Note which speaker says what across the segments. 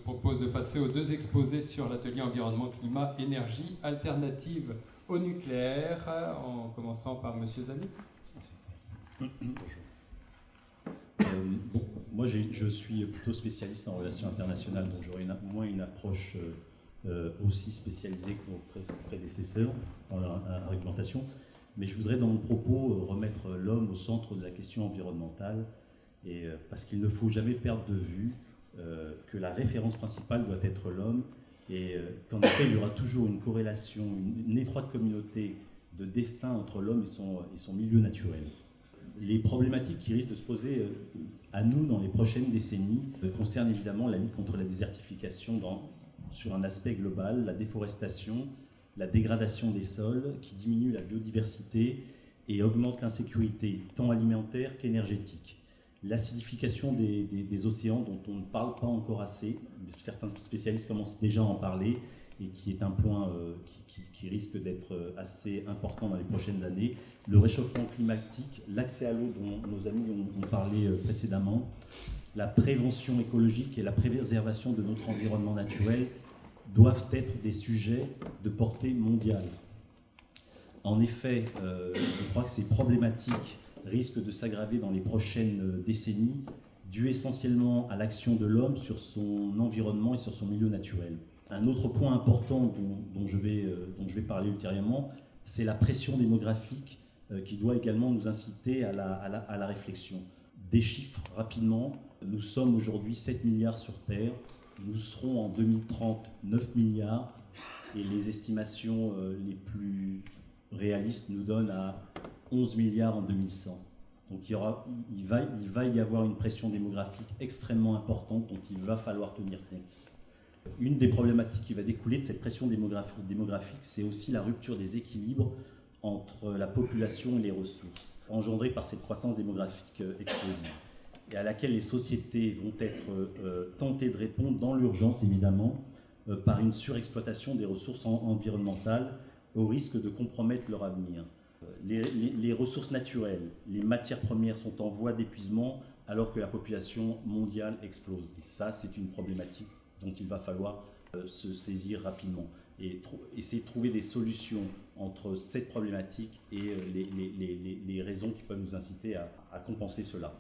Speaker 1: propose de passer aux deux exposés sur l'atelier environnement, climat, énergie alternative au nucléaire, en commençant par M. Zali.
Speaker 2: Bonjour. Moi, je suis plutôt spécialiste en relations internationales, donc j'aurai moins une approche aussi spécialisée que vos prédécesseurs dans la réglementation. Mais je voudrais, dans mon propos, remettre l'homme au centre de la question environnementale, parce qu'il ne faut jamais perdre de vue que la référence principale doit être l'homme, et qu'en effet, il y aura toujours une corrélation, une étroite communauté de destin entre l'homme et son milieu naturel. Les problématiques qui risquent de se poser à nous dans les prochaines décennies concernent évidemment la lutte contre la désertification sur un aspect global, la déforestation, la dégradation des sols qui diminue la biodiversité et augmente l'insécurité tant alimentaire qu'énergétique. L'acidification des océans dont on ne parle pas encore assez, certains spécialistes commencent déjà à en parler, et qui est un point qui risque d'être assez important dans les prochaines années. Le réchauffement climatique, l'accès à l'eau dont nos amis ont parlé précédemment, la prévention écologique et la préservation de notre environnement naturel doivent être des sujets de portée mondiale. En effet, je crois que ces problématiques risquent de s'aggraver dans les prochaines décennies, dues essentiellement à l'action de l'homme sur son environnement et sur son milieu naturel. Un autre point important dont je vais parler ultérieurement, c'est la pression démographique qui doit également nous inciter à la réflexion. Des chiffres rapidement, nous sommes aujourd'hui 7 milliards sur Terre, nous serons en 2030 9 milliards, et les estimations les plus réalistes nous donnent à 11 milliards en 2100. Donc il va y avoir une pression démographique extrêmement importante dont il va falloir tenir compte. Une des problématiques qui va découler de cette pression démographique, c'est aussi la rupture des équilibres entre la population et les ressources, engendrée par cette croissance démographique explosive, et à laquelle les sociétés vont être tentées de répondre dans l'urgence, évidemment, par une surexploitation des ressources environnementales, au risque de compromettre leur avenir. Les ressources naturelles, les matières premières sont en voie d'épuisement, alors que la population mondiale explose. Et ça, c'est une problématique dont il va falloir se saisir rapidement et essayer de trouver des solutions entre cette problématique et les raisons qui peuvent nous inciter à compenser cela.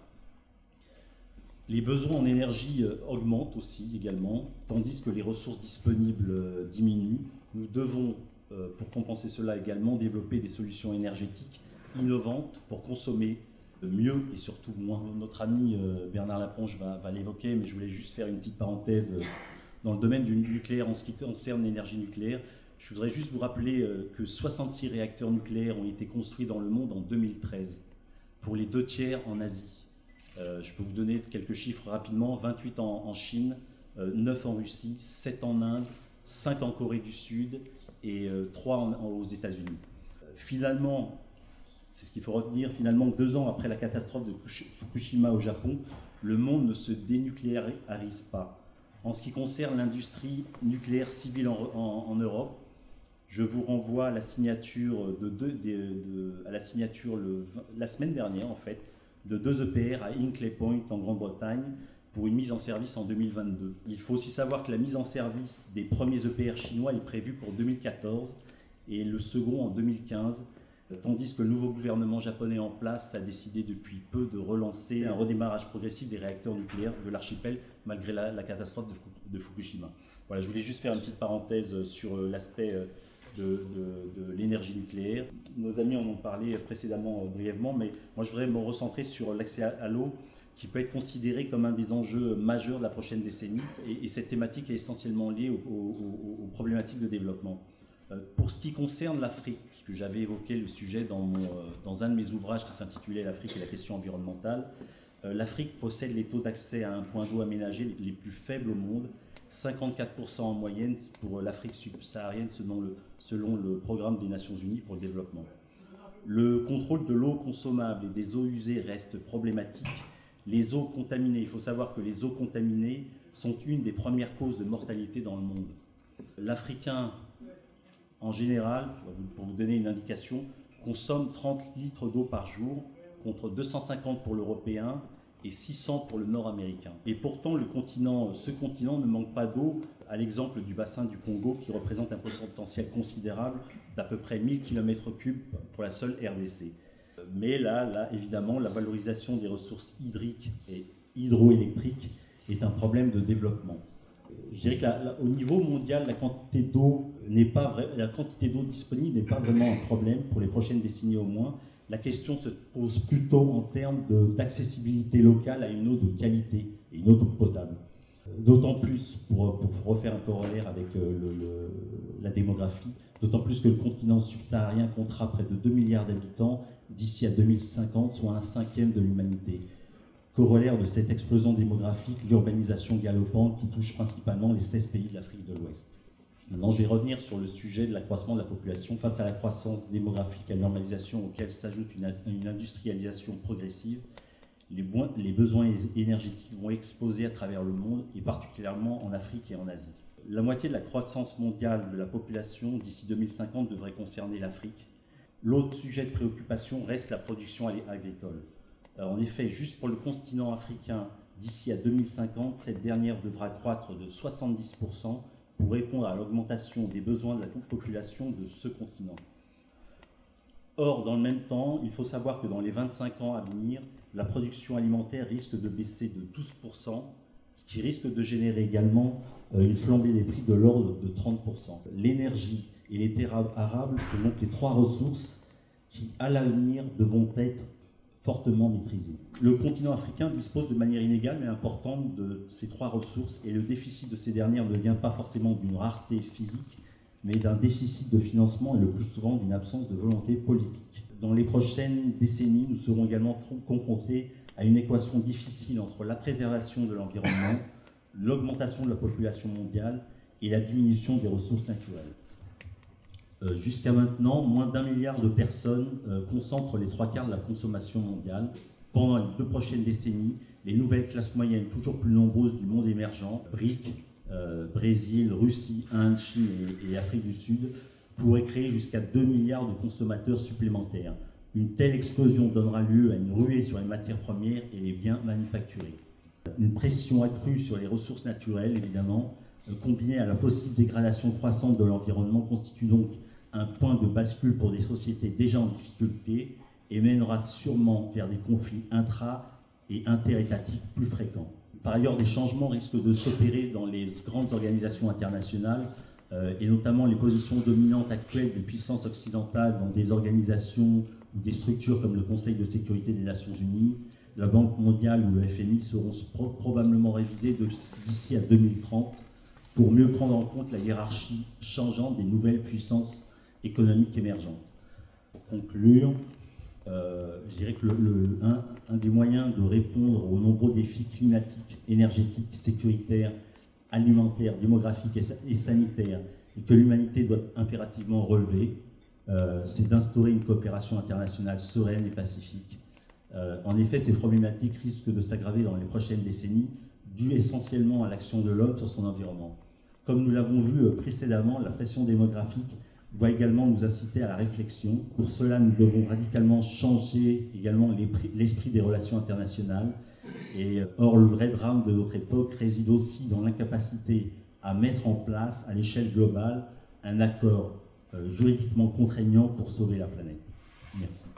Speaker 2: Les besoins en énergie augmentent aussi également, tandis que les ressources disponibles diminuent. Nous devons, pour compenser cela également, développer des solutions énergétiques innovantes pour consommer mieux et surtout moins. Notre ami Bernard Laponche va l'évoquer, mais je voulais juste faire une petite parenthèse dans le domaine du nucléaire en ce qui concerne l'énergie nucléaire. Je voudrais juste vous rappeler que 66 réacteurs nucléaires ont été construits dans le monde en 2013, pour les 2/3 en Asie. Je peux vous donner quelques chiffres rapidement: 28 en Chine, 9 en Russie, 7 en Inde, 5 en Corée du Sud et 3 aux États-Unis. Finalement, c'est ce qu'il faut retenir, finalement, 2 ans après la catastrophe de Fukushima au Japon, le monde ne se dénucléarise pas. En ce qui concerne l'industrie nucléaire civile en Europe, je vous renvoie à la signature, la semaine dernière, en fait, de 2 EPR à Hinkley Point en Grande-Bretagne pour une mise en service en 2022. Il faut aussi savoir que la mise en service des premiers EPR chinois est prévue pour 2014 et le second en 2015, tandis que le nouveau gouvernement japonais en place a décidé depuis peu de relancer un redémarrage progressif des réacteurs nucléaires de l'archipel malgré la catastrophe de Fukushima. Voilà, je voulais juste faire une petite parenthèse sur l'aspect de l'énergie nucléaire. Nos amis en ont parlé précédemment brièvement, mais moi je voudrais me recentrer sur l'accès à l'eau, qui peut être considéré comme un des enjeux majeurs de la prochaine décennie, et cette thématique est essentiellement liée aux problématiques de développement. Pour ce qui concerne l'Afrique, puisque j'avais évoqué le sujet dans un de mes ouvrages qui s'intitulait « L'Afrique et la question environnementale », l'Afrique possède les taux d'accès à un point d'eau aménagé les plus faibles au monde, 54% en moyenne pour l'Afrique subsaharienne selon le programme des Nations Unies pour le développement. Le contrôle de l'eau consommable et des eaux usées reste problématique. Les eaux contaminées, il faut savoir que les eaux contaminées sont une des premières causes de mortalité dans le monde. L'Africain, en général, pour vous donner une indication, consomme 30 litres d'eau par jour, contre 250 pour l'Européen et 600 pour le nord-américain. Et pourtant, ce continent ne manque pas d'eau, à l'exemple du bassin du Congo qui représente un potentiel considérable d'à peu près 1000 km3 pour la seule RDC. Mais là, évidemment, la valorisation des ressources hydriques et hydroélectriques est un problème de développement. Je dirais qu'au niveau mondial, la quantité d'eau disponible n'est pas vraiment un problème pour les prochaines décennies au moins. La question se pose plutôt en termes d'accessibilité locale à une eau de qualité et une eau potable. D'autant plus, pour refaire un corollaire avec la démographie, d'autant plus que le continent subsaharien comptera près de 2 milliards d'habitants d'ici à 2050, soit un cinquième de l'humanité. Corollaire de cette explosion démographique, l'urbanisation galopante qui touche principalement les 16 pays de l'Afrique de l'Ouest. Maintenant, je vais revenir sur le sujet de l'accroissement de la population. Face à la croissance démographique et à la normalisation auquel s'ajoute une industrialisation progressive, les besoins énergétiques vont exploser à travers le monde, et particulièrement en Afrique et en Asie. La moitié de la croissance mondiale de la population d'ici 2050 devrait concerner l'Afrique. L'autre sujet de préoccupation reste la production agricole. En effet, juste pour le continent africain, d'ici à 2050, cette dernière devra croître de 70% pour répondre à l'augmentation des besoins de la population de ce continent. Or, dans le même temps, il faut savoir que dans les 25 ans à venir, la production alimentaire risque de baisser de 12%, ce qui risque de générer également une flambée des prix de l'ordre de 30%. L'énergie et les terres arables sont donc les trois ressources qui, à l'avenir, devront être fortement maîtrisées. Le continent africain dispose de manière inégale mais importante de ces trois ressources, et le déficit de ces dernières ne vient pas forcément d'une rareté physique, mais d'un déficit de financement et le plus souvent d'une absence de volonté politique. Dans les prochaines décennies, nous serons également confrontés à une équation difficile entre la préservation de l'environnement, l'augmentation de la population mondiale et la diminution des ressources naturelles. Jusqu'à maintenant, moins d'1 milliard de personnes concentrent les 3/4 de la consommation mondiale. Pendant les 2 prochaines décennies, les nouvelles classes moyennes toujours plus nombreuses du monde émergent, BRIC, Brésil, Russie, Inde, Chine et Afrique du Sud, pourraient créer jusqu'à 2 milliards de consommateurs supplémentaires. Une telle explosion donnera lieu à une ruée sur les matières premières et les biens manufacturés. Une pression accrue sur les ressources naturelles, évidemment, combinée à la possible dégradation croissante de l'environnement, constitue donc un point de bascule pour des sociétés déjà en difficulté et mènera sûrement vers des conflits intra- et interétatiques plus fréquents. Par ailleurs, des changements risquent de s'opérer dans les grandes organisations internationales, et notamment les positions dominantes actuelles des puissances occidentales dans des organisations ou des structures comme le Conseil de sécurité des Nations Unies, la Banque mondiale ou le FMI seront probablement révisées d'ici à 2030 pour mieux prendre en compte la hiérarchie changeante des nouvelles puissances économiques émergentes. Pour conclure, je dirais que un des moyens de répondre aux nombreux défis climatiques, énergétiques, sécuritaires, alimentaires, démographiques et sanitaires, et que l'humanité doit impérativement relever, c'est d'instaurer une coopération internationale sereine et pacifique. En effet, ces problématiques risquent de s'aggraver dans les prochaines décennies, dues essentiellement à l'action de l'homme sur son environnement. Comme nous l'avons vu précédemment, la pression démographique doit également nous inciter à la réflexion. Pour cela, nous devons radicalement changer également l'esprit des relations internationales. Or, le vrai drame de notre époque réside aussi dans l'incapacité à mettre en place, à l'échelle globale, un accord juridiquement contraignant pour sauver la planète. Merci.